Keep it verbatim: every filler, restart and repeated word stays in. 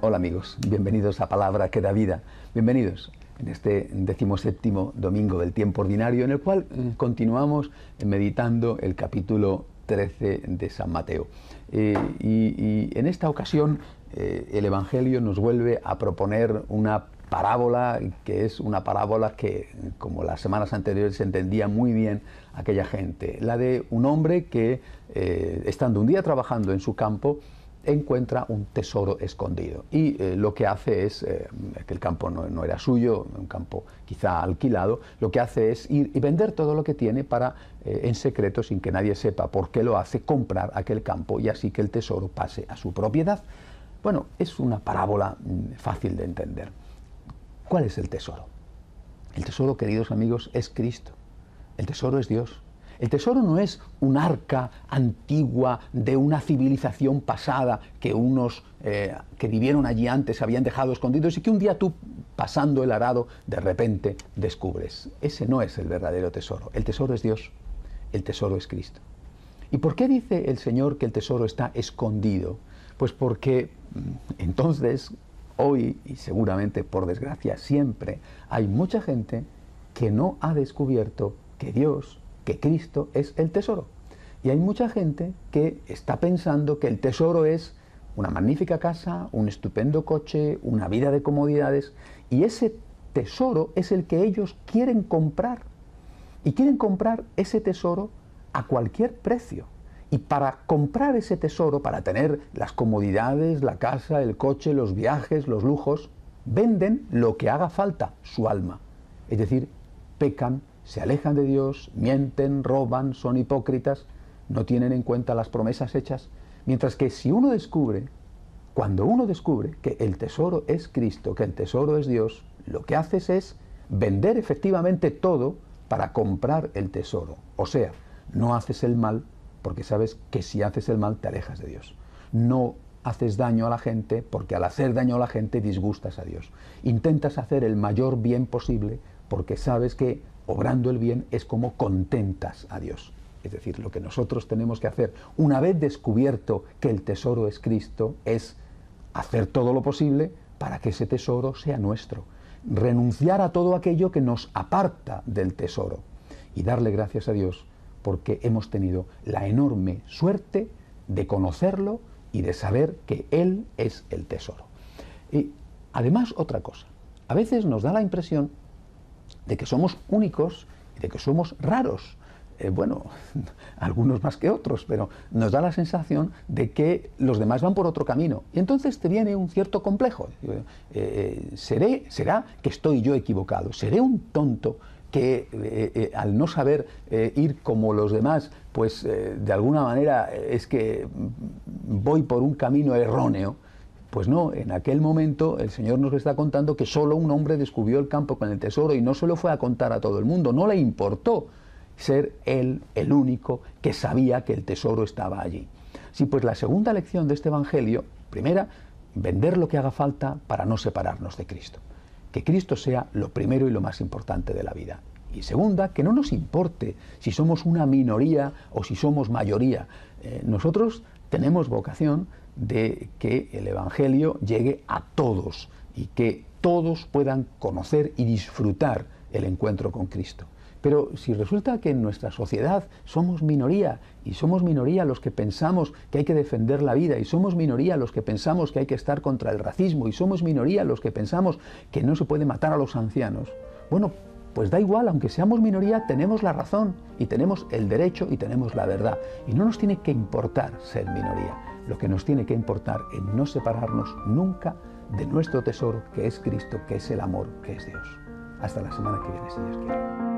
Hola amigos, bienvenidos a Palabra que da vida. Bienvenidos en este decimoséptimo domingo del tiempo ordinario, en el cual continuamos meditando el capítulo trece de San Mateo. Eh, y, y en esta ocasión eh, el Evangelio nos vuelve a proponer una parábola que es una parábola que, como las semanas anteriores, entendía muy bien aquella gente. La de un hombre que, eh, estando un día trabajando en su campo, encuentra un tesoro escondido y eh, lo que hace es, eh, que el campo no, no era suyo, un campo quizá alquilado, lo que hace es ir y vender todo lo que tiene para, eh, en secreto, sin que nadie sepa por qué lo hace, comprar aquel campo y así que el tesoro pase a su propiedad. Bueno, es una parábola mm, fácil de entender. ¿Cuál es el tesoro? El tesoro, queridos amigos, es Cristo. El tesoro es Dios. El tesoro no es un arca antigua de una civilización pasada que unos eh, que vivieron allí antes habían dejado escondidos y que un día tú, pasando el arado, de repente descubres. Ese no es el verdadero tesoro. El tesoro es Dios. El tesoro es Cristo. ¿Y por qué dice el Señor que el tesoro está escondido? Pues porque entonces, hoy, y seguramente por desgracia siempre, hay mucha gente que no ha descubierto que Dios, que Cristo es el tesoro. Y hay mucha gente que está pensando que el tesoro es una magnífica casa, un estupendo coche, una vida de comodidades, y ese tesoro es el que ellos quieren comprar. Y quieren comprar ese tesoro a cualquier precio. Y para comprar ese tesoro, para tener las comodidades, la casa, el coche, los viajes, los lujos, venden lo que haga falta, su alma. Es decir, pecan, se alejan de Dios, mienten, roban, son hipócritas, no tienen en cuenta las promesas hechas. Mientras que si uno descubre, cuando uno descubre que el tesoro es Cristo, que el tesoro es Dios, lo que haces es vender efectivamente todo para comprar el tesoro. O sea, no haces el mal porque sabes que si haces el mal te alejas de Dios. No haces daño a la gente porque al hacer daño a la gente disgustas a Dios. Intentas hacer el mayor bien posible porque sabes que obrando el bien es como contentas a Dios. Es decir, lo que nosotros tenemos que hacer, una vez descubierto que el tesoro es Cristo, es hacer todo lo posible para que ese tesoro sea nuestro. Renunciar a todo aquello que nos aparta del tesoro y darle gracias a Dios porque hemos tenido la enorme suerte de conocerlo y de saber que Él es el tesoro. Y además, otra cosa, a veces nos da la impresión de que somos únicos y de que somos raros. Eh, bueno, algunos más que otros, pero nos da la sensación de que los demás van por otro camino. Y entonces te viene un cierto complejo. Eh, eh, seré, será que estoy yo equivocado, seré un tonto que eh, eh, al no saber eh, ir como los demás, pues eh, de alguna manera es que voy por un camino erróneo. Pues no, en aquel momento el Señor nos está contando que solo un hombre descubrió el campo con el tesoro y no se lo fue a contar a todo el mundo, no le importó ser él el único que sabía que el tesoro estaba allí. Sí, pues la segunda lección de este Evangelio, primera, vender lo que haga falta para no separarnos de Cristo. Que Cristo sea lo primero y lo más importante de la vida. Y segunda, que no nos importe si somos una minoría o si somos mayoría. Eh, nosotros tenemos vocación de que el Evangelio llegue a todos y que todos puedan conocer y disfrutar el encuentro con Cristo. Pero si resulta que en nuestra sociedad somos minoría, y somos minoría los que pensamos que hay que defender la vida, y somos minoría los que pensamos que hay que estar contra el racismo, y somos minoría los que pensamos que no se puede matar a los ancianos, bueno, pues da igual, aunque seamos minoría, tenemos la razón, y tenemos el derecho, y tenemos la verdad. Y no nos tiene que importar ser minoría. Lo que nos tiene que importar es no separarnos nunca de nuestro tesoro, que es Cristo, que es el amor, que es Dios. Hasta la semana que viene, si Dios quiere.